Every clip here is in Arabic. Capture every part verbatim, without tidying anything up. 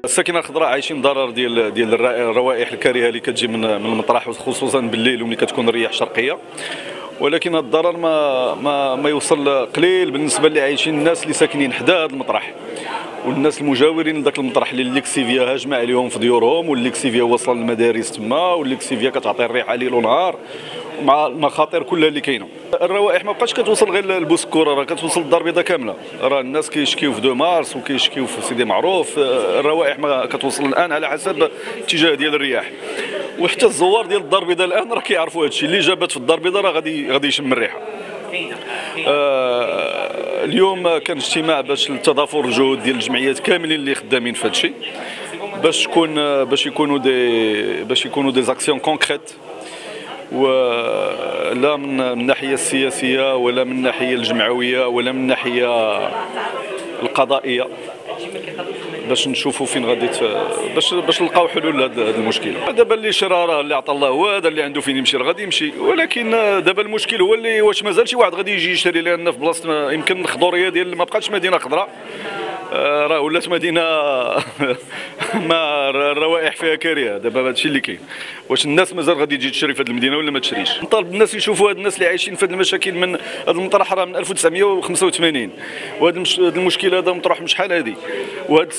الساكنه الخضراء عايشين ضرر ديال ديال الروائح الكريهه اللي كتجي من من المطرح، خصوصا بالليل وملي كتكون الرياح شرقيه. ولكن هذا الضرر ما ما ما يوصل قليل بالنسبه اللي عايشين الناس اللي ساكنين حدا هذا المطرح، والناس المجاورين لذاك المطرح اللي الليكسيفيا هاجمه عليهم في ديورهم، والليكسيفيا واصله للمدارس تما، والليكسيفيا كتعطي الريحه ليل ونهار مع المخاطر كلها اللي كاينه. الروائح ما بقاتش كتوصل غير للبوسكوره، راه كتوصل للدار البيضاء كامله. راه الناس كيشكيو في دو مارس وكيشكيو في سيدي معروف. الروائح ما كتوصل الان على حسب الاتجاه ديال الرياح، وحتى الزوار ديال الدار البيضاء الان راه كيعرفوا هذا الشيء. اللي جابت في الدار البيضاء راه غادي غادي يشم الريحه. آه اليوم كان اجتماع باش لتضافر الجهود ديال الجمعيات كاملين اللي خدامين في هذا الشيء، باش تكون باش يكونوا دي باش يكونوا دي زاكسيون كونكريت، ولا من الناحيه السياسيه ولا من الناحيه الجمعويه ولا من الناحيه القضائيه، باش نشوفوا فين غادي باش باش نلقاو حلول لهذا المشكل. دابا اللي شرا راه اللي عطى الله هو هذا، اللي عنده فين يمشي راه غادي يمشي. ولكن دابا المشكل هو اللي واش مازال شي واحد غادي يجي يشري، لان في بلاصه يمكن الخضوريه ديال ما بقاتش مدينه خضراء، راه ولات مدينه ما الروائح فيها كارهه. دابا هذا الشيء اللي كاين، واش الناس مازال غادي تجي تشري في هذه المدينه ولا ما تشريش؟ نطالب الناس يشوفوا هاد الناس اللي عايشين في هذه المشاكل من هذا المطرح راه من ألف وتسعمائة وخمسة وثمانين، وهذا المشكل هذا مطروح من شحال هذه، وهاد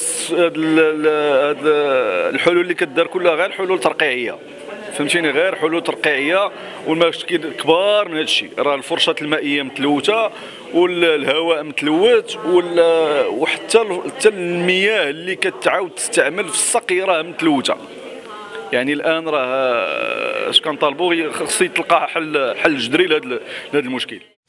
الحلول اللي كدار كلها غير حلول ترقيعيه، فهمتيني، غير حلول ترقيعيه. والمشكل كبار من هذا الشيء، راه الفرشات المائيه متلوثه والهواء متلوث، وحتى حتى المياه اللي كتعاود تستعمل في السقي راه متلوثه. يعني الان راه اش كنطالبوا خص يتلقى حل حل جذري لهذا المشكل.